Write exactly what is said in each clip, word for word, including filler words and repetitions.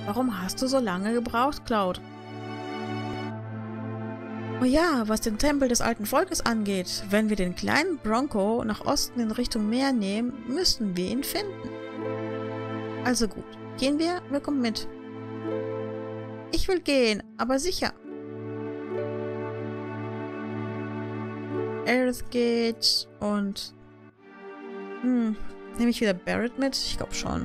Warum hast du so lange gebraucht, Cloud? Oh ja, was den Tempel des alten Volkes angeht, wenn wir den kleinen Bronco nach Osten in Richtung Meer nehmen, müssen wir ihn finden. Also gut, gehen wir? Wir kommen mit. Ich will gehen, aber sicher. Aerith geht und... Hm, nehme ich wieder Barrett mit? Ich glaube schon.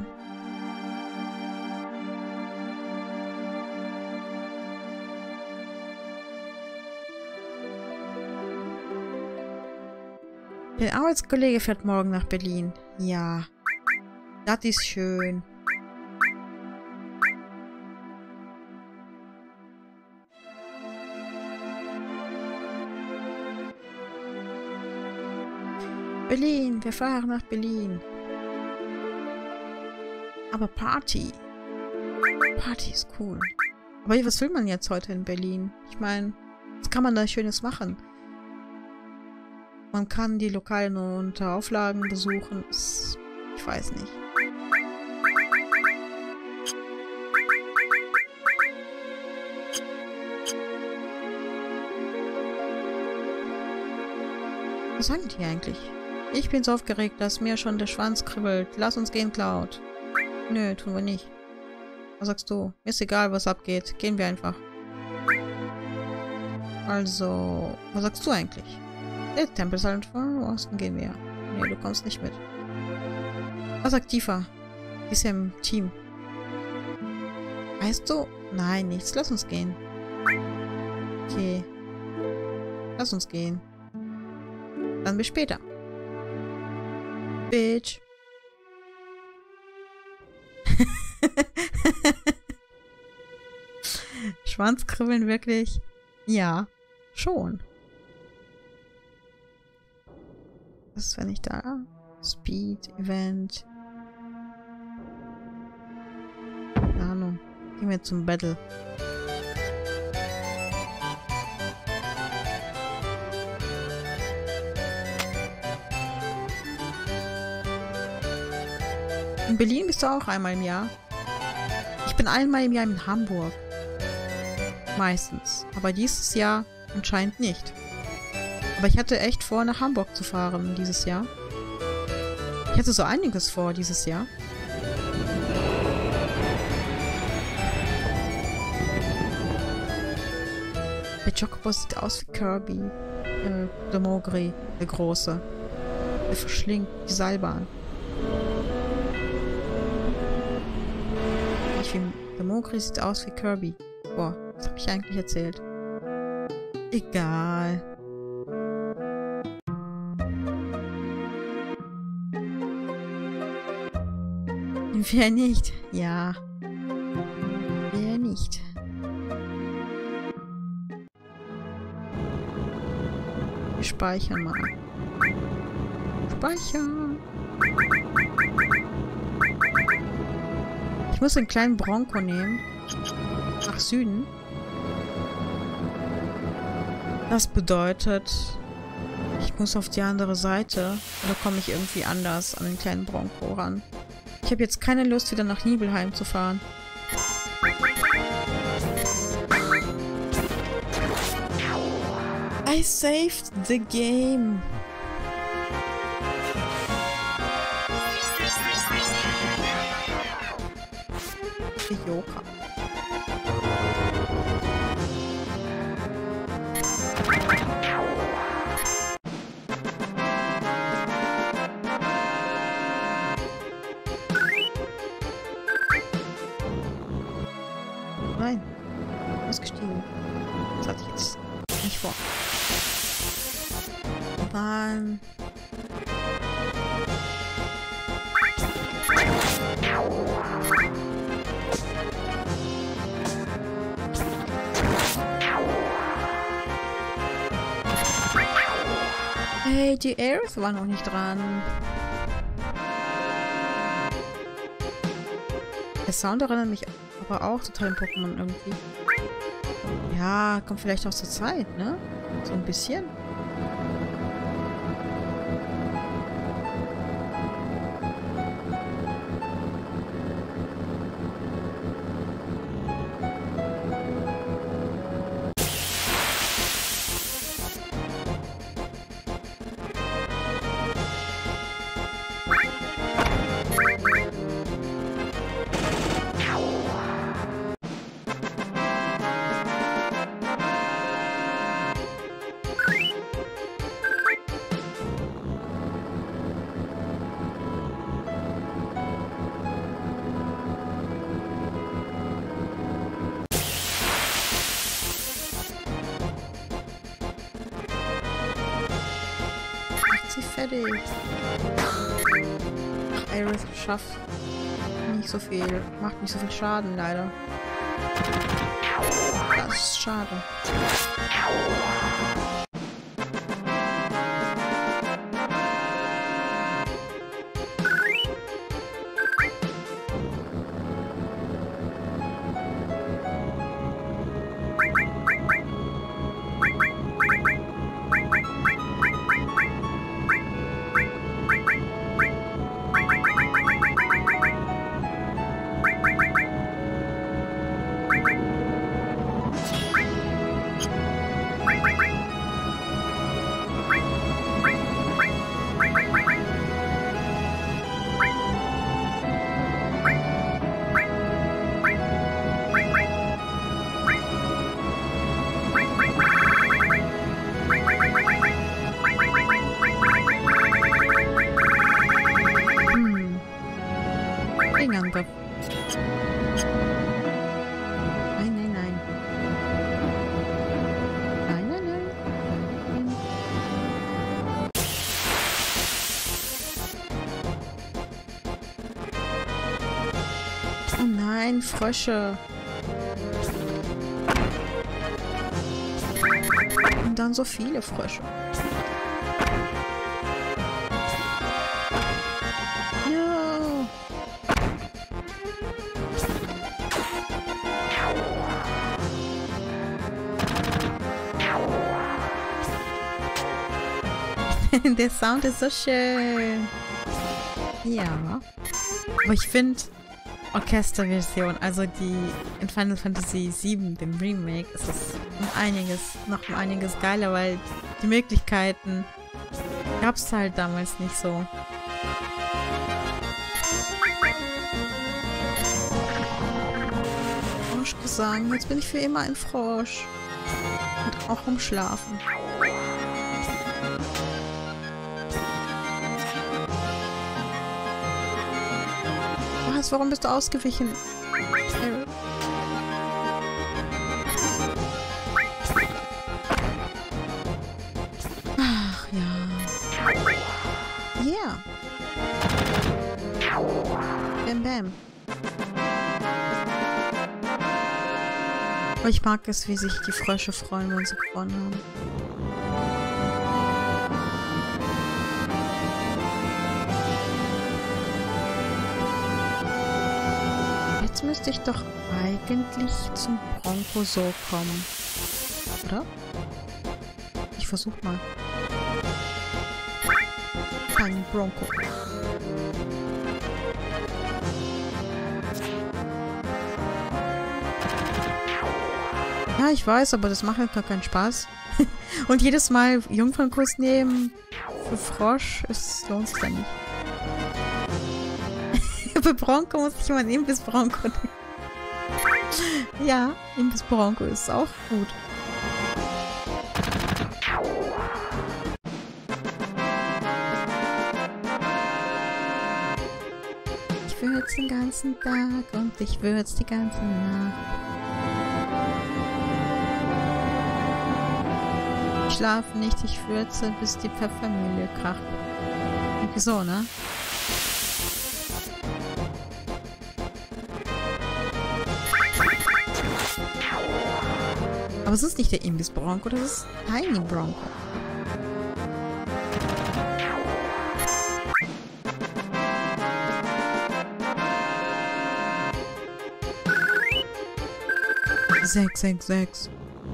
Der Arbeitskollege fährt morgen nach Berlin. Ja, das ist schön. Berlin, wir fahren nach Berlin. Aber Party. Party ist cool. Aber was will man jetzt heute in Berlin? Ich meine, was kann man da Schönes machen? Man kann die Lokale nur unter Auflagen besuchen. Ich weiß nicht. Was sagen die eigentlich? Ich bin so aufgeregt, dass mir schon der Schwanz kribbelt. Lass uns gehen, Cloud. Nö, tun wir nicht. Was sagst du? Mir ist egal, was abgeht. Gehen wir einfach. Also, was sagst du eigentlich? Der Tempel ist halt von Osten, gehen wir. Nee, du kommst nicht mit. Was sagt Tifa? Die ist ja im Team. Weißt du? Nein, nichts. Lass uns gehen. Okay. Lass uns gehen. Dann bis später. Bitch. Schwanzkribbeln wirklich? Ja, schon. Was ist, wenn ich da? Speed, Event. Keine Ahnung. Gehen wir zum Battle. In Berlin bist du auch einmal im Jahr. Ich bin einmal im Jahr in Hamburg. Meistens. Aber dieses Jahr anscheinend nicht. Aber ich hatte echt vor, nach Hamburg zu fahren dieses Jahr. Ich hatte so einiges vor dieses Jahr. Der Chocobo sieht aus wie Kirby. Äh, der Mogri, der Große. Der verschlingt die Seilbahn. Ich finde, der Mogri sieht aus wie Kirby. Boah, was habe ich eigentlich erzählt? Egal. Wer nicht? Ja. Wer nicht? Wir speichern mal. Speichern. Ich muss den kleinen Bronco nehmen. Nach Süden. Das bedeutet, ich muss auf die andere Seite. Oder komme ich irgendwie anders an den kleinen Bronco ran? Ich habe jetzt keine Lust, wieder nach Nibelheim zu fahren. I saved the game. Joker. Nein. Ausgestiegen. Das hatte ich jetzt nicht vor. Mann. Hey, die Aerith war noch nicht dran. Der Sound erinnert mich aber auch total an Pokémon irgendwie. Ja, kommt vielleicht auch zur Zeit, ne? So ein bisschen. fertig. Ach, Aerith schafft nicht so viel. Macht nicht so viel Schaden, leider. Das ist schade. Nein, nein, nein. Nein, nein, nein. Oh nein, Frösche. Und dann so viele Frösche. Der Sound ist so schön. Ja. Aber ich finde Orchesterversion, also die in Final Fantasy sieben, dem Remake, ist es um einiges, noch um einiges geiler, weil die Möglichkeiten gab es halt damals nicht so. Froschgesang, jetzt bin ich für immer ein Frosch. Und auch um Schlafen. Was? Warum bist du ausgewichen? Ach ja. Yeah. Bam bam. Aber ich mag es, wie sich die Frösche freuen, wenn sie gewonnen haben. Jetzt müsste ich doch eigentlich zum Bronco-Zoo kommen. Oder? Ich versuch mal. Ein Bronco. Ja, ich weiß, aber das macht halt gar keinen Spaß. Und jedes Mal Jungfernkurs nehmen für Frosch, es lohnt sich dann nicht. Für Bronco muss ich immer einen Imbiss Bronco nehmen. Ja, Imbiss Bronco ist auch gut. Ich würze den ganzen Tag und ich würze die ganze Nacht. Ich schlafe nicht, ich würze, bis die Pfeffermühle kracht. Irgendwie so, ne? Aber es ist nicht der Imbiss Bronco, das ist Tiny Bronco. Sechs, sechs, sechs.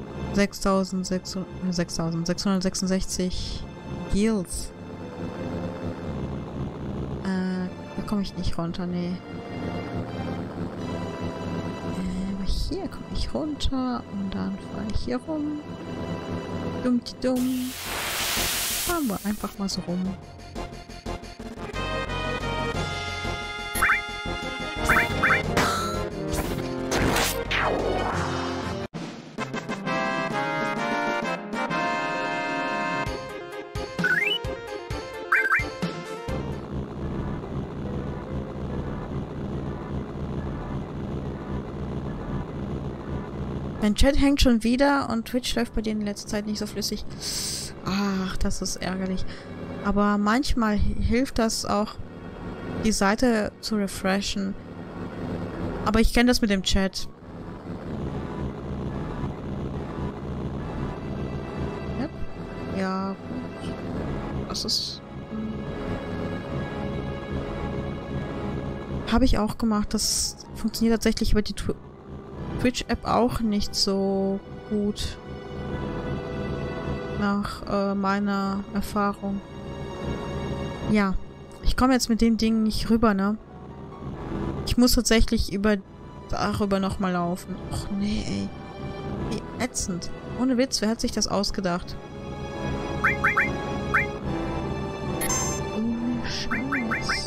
sechstausendsechshundertsechsundsechzig Gills. Äh, da komme ich nicht runter, nee. Äh, aber hier komme ich runter und dann fahre ich hier rum. Dumm, dumm. Fahren wir einfach mal so rum. Mein Chat hängt schon wieder und Twitch läuft bei dir in letzter Zeit nicht so flüssig. Ach, das ist ärgerlich. Aber manchmal hilft das auch, die Seite zu refreshen. Aber ich kenne das mit dem Chat. Yep. Ja, gut. Das ist... Habe ich auch gemacht. Das funktioniert tatsächlich über die Twitch-App auch nicht so gut. Nach äh, meiner Erfahrung. Ja. Ich komme jetzt mit dem Ding nicht rüber, ne? Ich muss tatsächlich über darüber nochmal laufen. Och nee, ey. Wie ätzend. Ohne Witz, wer hat sich das ausgedacht? Oh, Scheiß.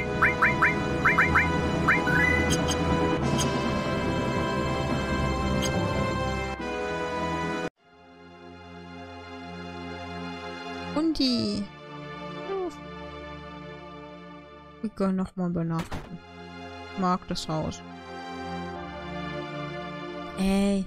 Hundi. Wir können nochmal übernachten. Ich mag das Haus. Ey.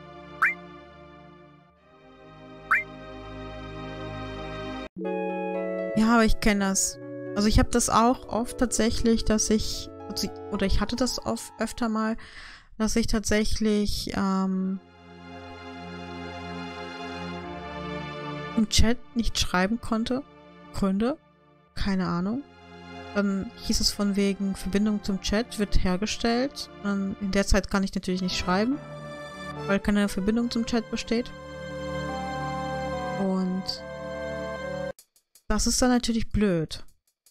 Ja, aber ich kenne das. Also ich habe das auch oft tatsächlich, dass ich, oder ich hatte das oft öfter mal, dass ich tatsächlich ähm, im Chat nicht schreiben konnte. Konnte. Keine Ahnung. Dann hieß es von wegen, Verbindung zum Chat wird hergestellt. Und in der Zeit kann ich natürlich nicht schreiben, weil keine Verbindung zum Chat besteht. Und das ist dann natürlich blöd.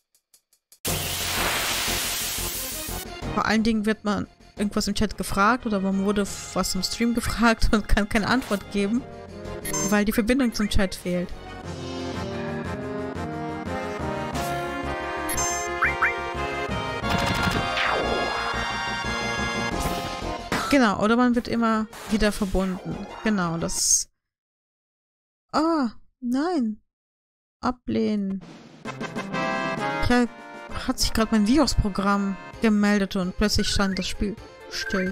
Vor allen Dingen wird man irgendwas im Chat gefragt oder man wurde was im Stream gefragt und kann keine Antwort geben, weil die Verbindung zum Chat fehlt. Genau, oder man wird immer wieder verbunden. Genau, das... Ah, oh, nein. Ablehnen. Ja, hat sich gerade mein Virusprogramm gemeldet und plötzlich stand das Spiel still.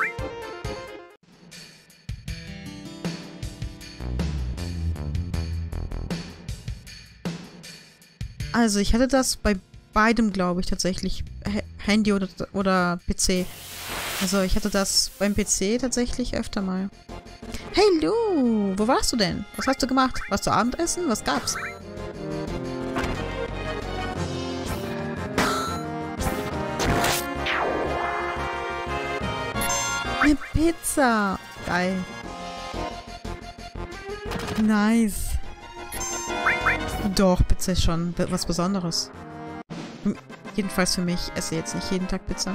Also, ich hatte das bei beidem, glaube ich, tatsächlich. H Handy oder, oder P C. Also, ich hatte das beim P C tatsächlich öfter mal. Hey Lu, wo warst du denn? Was hast du gemacht? Warst du Abendessen? Was gab's? Eine Pizza. Geil. Nice. Doch, Pizza ist schon was Besonderes. Jedenfalls für mich. Ich esse jetzt nicht jeden Tag Pizza.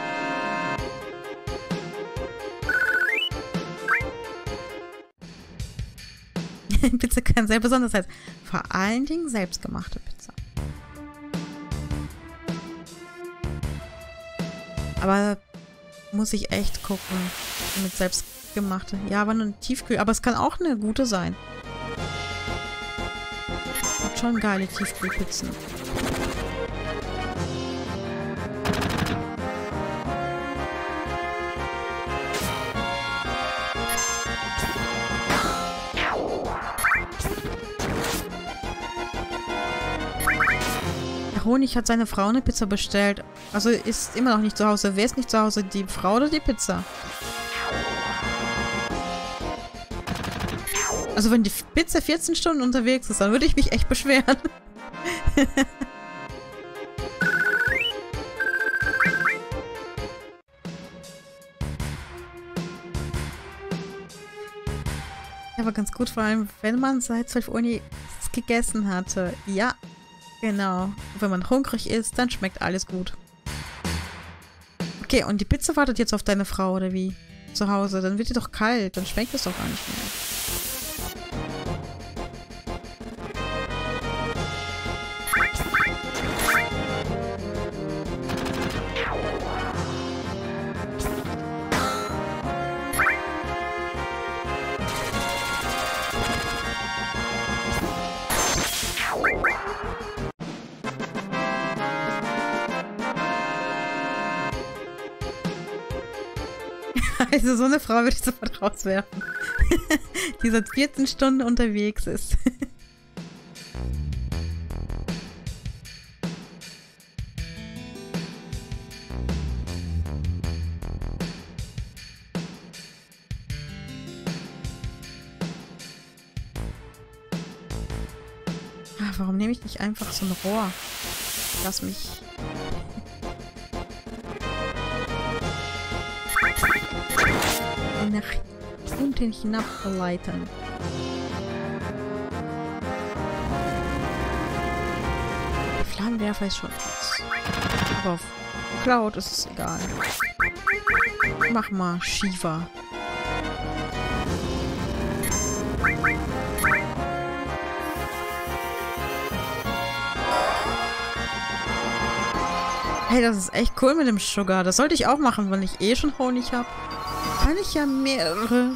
Pizza kann sehr besonders sein. Vor allen Dingen selbstgemachte Pizza. Aber muss ich echt gucken. Mit selbstgemachte. Ja, aber nur Tiefkühl. Aber es kann auch eine gute sein. Hat schon geile Tiefkühlpizzen. Honig hat seine Frau eine Pizza bestellt. Also ist immer noch nicht zu Hause. Wer ist nicht zu Hause? Die Frau oder die Pizza? Also wenn die Pizza vierzehn Stunden unterwegs ist, dann würde ich mich echt beschweren. Aber ganz gut, vor allem, wenn man seit zwölf Uhr nichts gegessen hatte. Ja. Genau. Wenn man hungrig ist, dann schmeckt alles gut. Okay, und die Pizza wartet jetzt auf deine Frau, oder wie? Zu Hause. Dann wird die doch kalt. Dann schmeckt es doch gar nicht mehr. Also so eine Frau würde ich sofort rauswerfen. Die seit vierzehn Stunden unterwegs ist. warum nehme ich nicht einfach so ein Rohr? Lass mich... nach unten hinableiten. Der Flammenwerfer ist schon was. Aber auf Cloud ist es egal. Mach mal Shiva. Hey, das ist echt cool mit dem Sugar. Das sollte ich auch machen, wenn ich eh schon Honig habe. Kann ich ja mehrere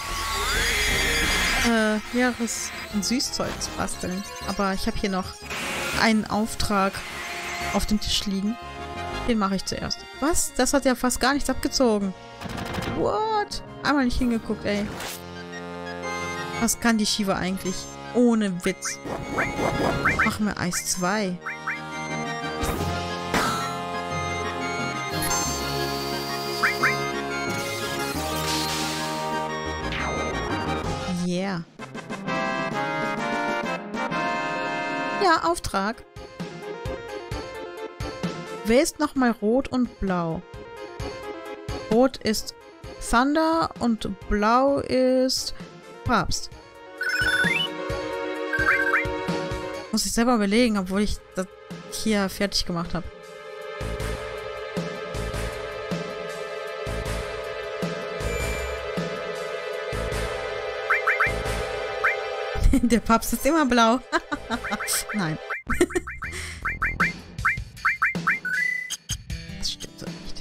äh, mehreres Süßzeugs basteln. Aber ich habe hier noch einen Auftrag auf dem Tisch liegen. Den mache ich zuerst. Was? Das hat ja fast gar nichts abgezogen. What? Einmal nicht hingeguckt, ey. Was kann die Shiva eigentlich? Ohne Witz. Machen wir Eis zwei. Yeah. Ja, Auftrag. Wer ist nochmal rot und blau? Rot ist Thunder und blau ist Papst. Muss ich selber überlegen, obwohl ich das hier fertig gemacht habe. Der Papst ist immer blau. Nein. Das stimmt so nicht.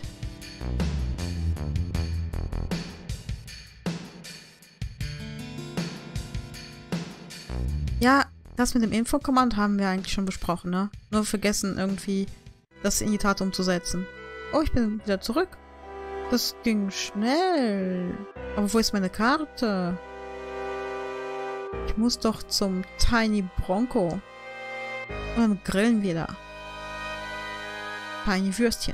Ja, das mit dem Infokommand haben wir eigentlich schon besprochen, ne? Nur vergessen irgendwie, das in die Tat umzusetzen. Oh, ich bin wieder zurück. Das ging schnell. Aber wo ist meine Karte? Ich muss doch zum Tiny Bronco. Und dann grillen wir da. Tiny Würstchen.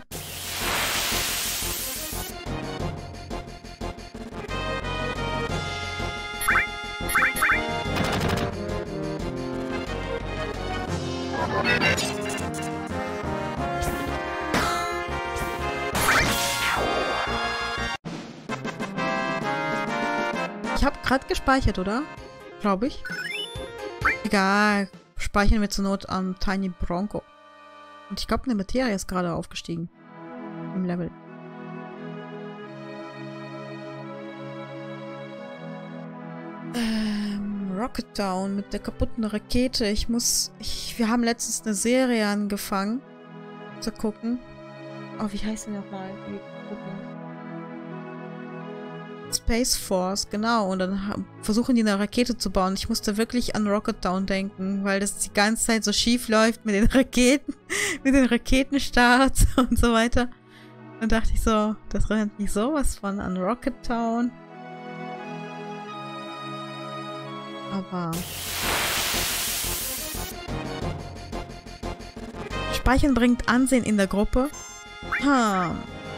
Ich habe gerade gespeichert, oder? Glaube ich. Egal. Speichern wir zur Not am Tiny Bronco. Und ich glaube, eine Materie ist gerade aufgestiegen. Im Level. Ähm, Rocket Town mit der kaputten Rakete. Ich muss... Ich, wir haben letztens eine Serie angefangen. Zu gucken. Oh, wie heißt die nochmal? Wir gucken. Space Force, genau. Und dann versuchen die eine Rakete zu bauen. Ich musste wirklich an Rocket Town denken, weil das die ganze Zeit so schief läuft mit den Raketen, mit den Raketenstarts und so weiter. Dann dachte ich so, das erinnert mich sowas von an Rocket Town. Aber... Speichern bringt Ansehen in der Gruppe. Hm.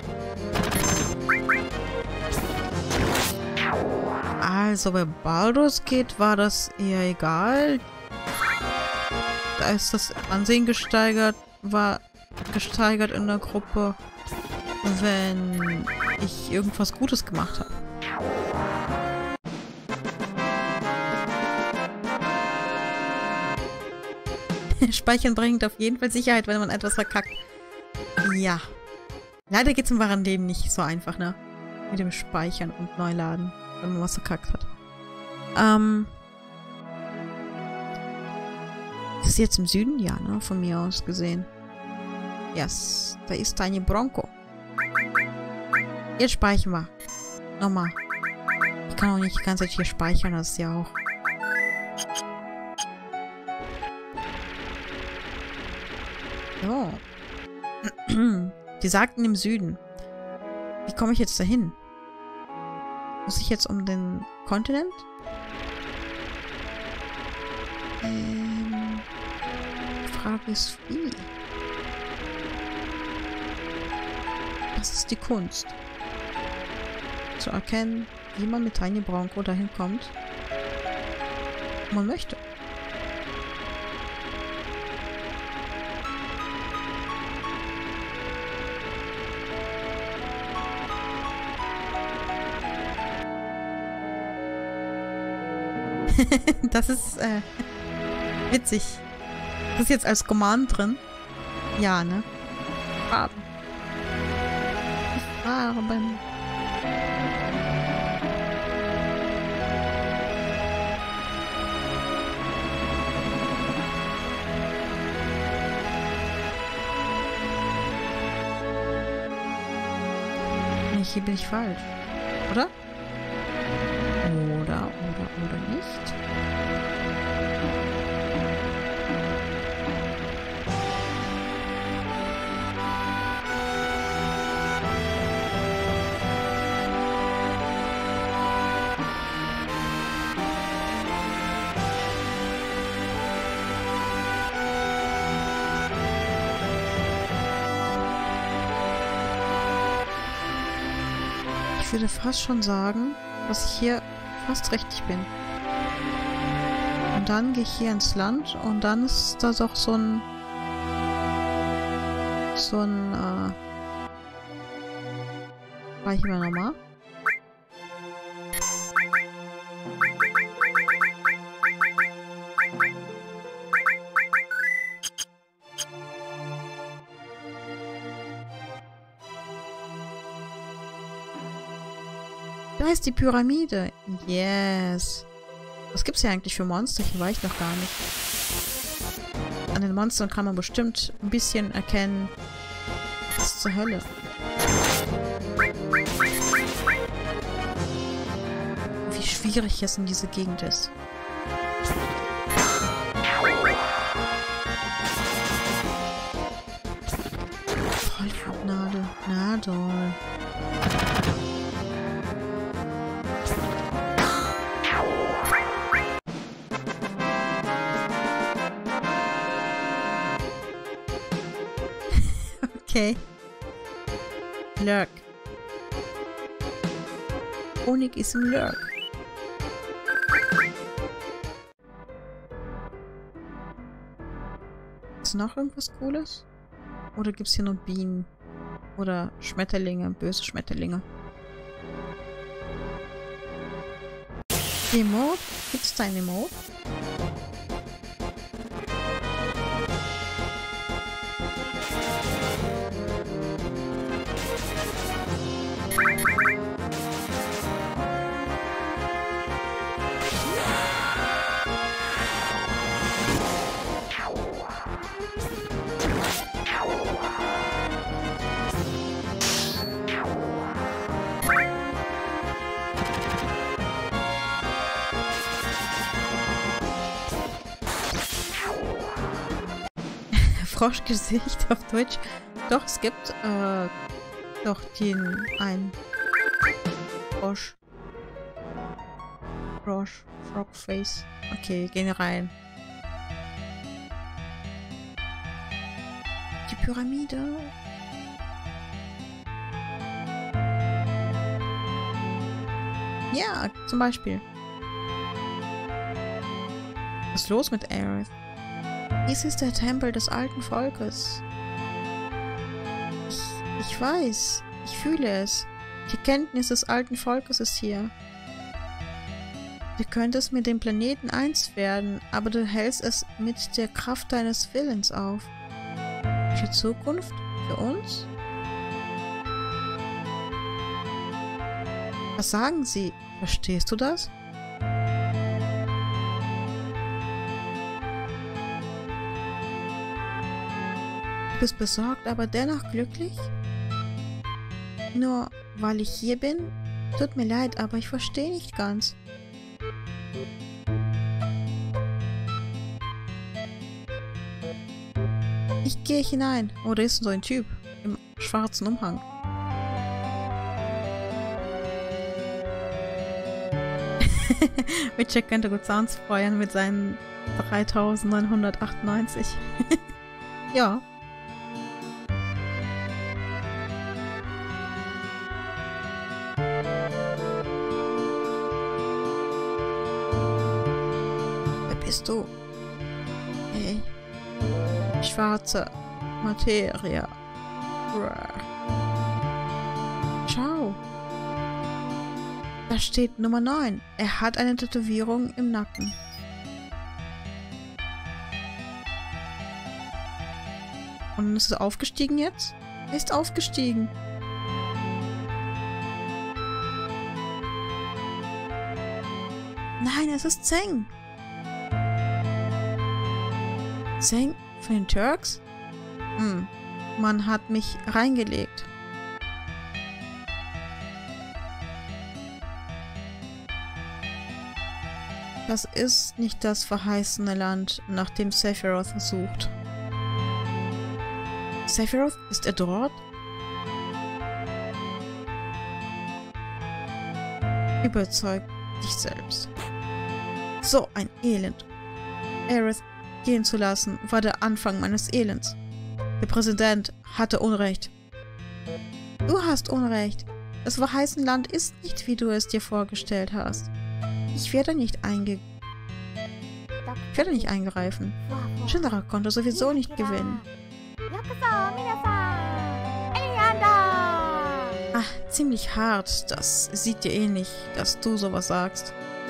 Also bei Baldur's Gate war das eher egal. Da ist das Ansehen gesteigert, war gesteigert in der Gruppe, wenn ich irgendwas Gutes gemacht habe. Speichern bringt auf jeden Fall Sicherheit, wenn man etwas verkackt. Ja. Leider geht es im wahren Leben nicht so einfach, ne? Mit dem Speichern und Neuladen, wenn man was verkackt hat. Ähm. Das ist jetzt im Süden? Ja, ne? Von mir aus gesehen. Yes. Da ist Tiny Bronco. Jetzt speichern wir. Nochmal. Ich kann auch nicht die ganze Zeit hier speichern, das ist ja auch... So. Die sagten im Süden. Wie komme ich jetzt dahin? Muss ich jetzt um den Kontinent? Ähm, die Frage ist wie? Das ist die Kunst. Zu erkennen, wie man mit Tiny Bronco dahin kommt, wo man möchte. Das ist äh, witzig. Das ist jetzt als Command drin. Ja, ne? Farben. Farben. Nee, hier bin ich falsch. Oder? Oder, oder, oder nicht? Ich würde fast schon sagen, dass ich hier fast richtig bin. Und dann gehe ich hier ins Land und dann ist da doch so ein so ein äh war ich immer nochmal. Da ist die Pyramide. Yes. Was gibt's hier eigentlich für Monster? Hier war ich noch gar nicht. An den Monstern kann man bestimmt ein bisschen erkennen. Was zur Hölle? Wie schwierig es in dieser Gegend ist. Vollflutnadel. Na doll. Okay. Lurk. Honig ist im Lurk. Ist noch irgendwas Cooles? Oder gibt es hier nur Bienen? Oder Schmetterlinge, böse Schmetterlinge? Emote? Gibt es da ein Emote? Froschgesicht auf Deutsch. Doch, es gibt äh, doch den ein Frosch. Frosch. Frogface. Okay, gehen rein. Die Pyramide. Ja, zum Beispiel. Was ist los mit Aerith? Dies ist der Tempel des alten Volkes. Ich, ich weiß. Ich fühle es. Die Kenntnis des alten Volkes ist hier. Du könntest mit dem Planeten eins werden, aber du hältst es mit der Kraft deines Willens auf. Für Zukunft? Für uns? Was sagen sie? Verstehst du das? Du bist besorgt, aber dennoch glücklich? Nur weil ich hier bin? Tut mir leid, aber ich verstehe nicht ganz. Ich gehe hinein. Oh, da ist so ein Typ im schwarzen Umhang. Witcher könnte gut Sounds feuern mit seinen dreitausendneunhundertachtundneunzig. Ja. Wer bist du? Hey. Schwarze Materie. Schau. Da Da steht Nummer neun. Er hat eine Tätowierung im Nacken. Und ist er aufgestiegen jetzt? Er ist aufgestiegen. Nein, es ist Zeng. Zeng von den Turks? Hm, man hat mich reingelegt. Das ist nicht das verheißene Land, nach dem Sephiroth sucht. Sephiroth? Ist er dort? Überzeug dich selbst. So ein Elend. Aerith gehen zu lassen, war der Anfang meines Elends. Der Präsident hatte Unrecht. Du hast Unrecht. Das verheißene Land ist nicht, wie du es dir vorgestellt hast. Ich werde nicht einge... Ich werde nicht eingreifen. Shinra konnte sowieso nicht gewinnen. Ach, ziemlich hart. Das sieht dir ähnlich, dass du sowas sagst.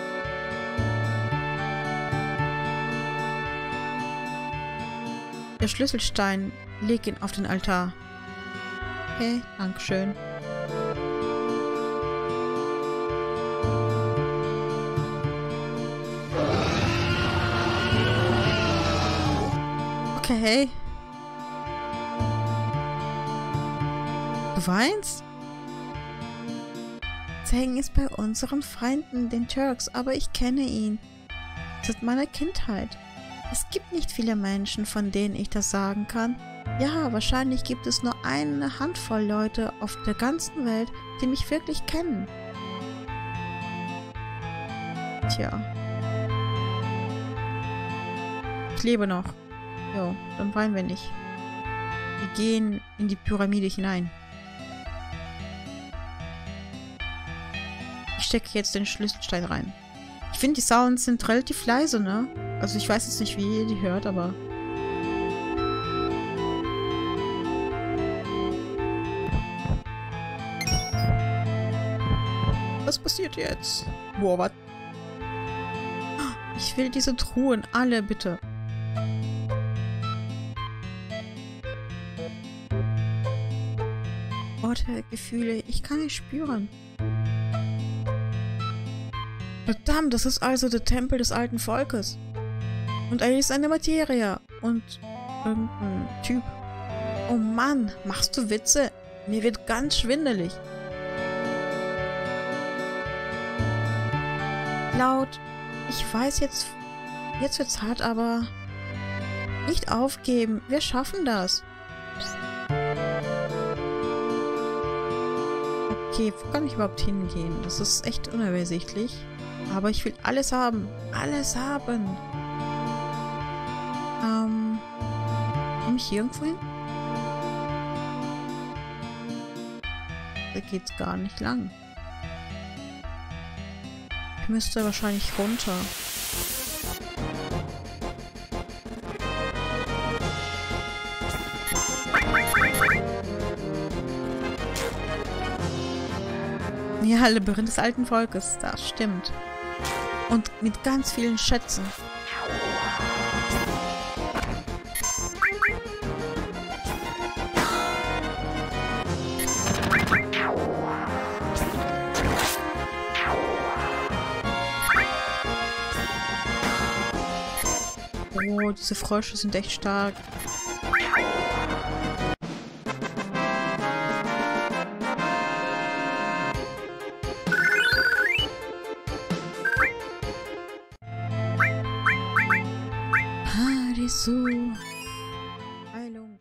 Der Schlüsselstein, leg ihn auf den Altar. Okay, dankeschön. Okay. Du weinst? Zeng ist bei unseren Feinden, den Turks, aber ich kenne ihn. Seit meiner Kindheit. Es gibt nicht viele Menschen, von denen ich das sagen kann. Ja, wahrscheinlich gibt es nur eine Handvoll Leute auf der ganzen Welt, die mich wirklich kennen. Tja. Ich lebe noch. Jo, dann weinen wir nicht. Wir gehen in die Pyramide hinein. Ich stecke jetzt den Schlüsselstein rein. Ich finde, die Sounds sind relativ leise, ne? Also ich weiß jetzt nicht, wie ihr die hört, aber... Was passiert jetzt? Boah, was? Ich will diese Truhen, alle bitte. Orte, Gefühle, ich kann nicht spüren. Verdammt, das ist also der Tempel des alten Volkes. Und er ist eine Materia. Und irgendein Typ. Oh Mann, machst du Witze? Mir wird ganz schwindelig. Laut, ich weiß jetzt, jetzt wird's hart, aber nicht aufgeben. Wir schaffen das. Okay, wo kann ich überhaupt hingehen? Das ist echt unübersichtlich. Aber ich will alles haben. Alles haben. Ähm. Komme ich hier irgendwo hin? Da geht's gar nicht lang. Ich müsste wahrscheinlich runter. Ja, Labyrinth des alten Volkes, das stimmt. Und mit ganz vielen Schätzen. Oh, diese Frösche sind echt stark. Harisu. Heilung.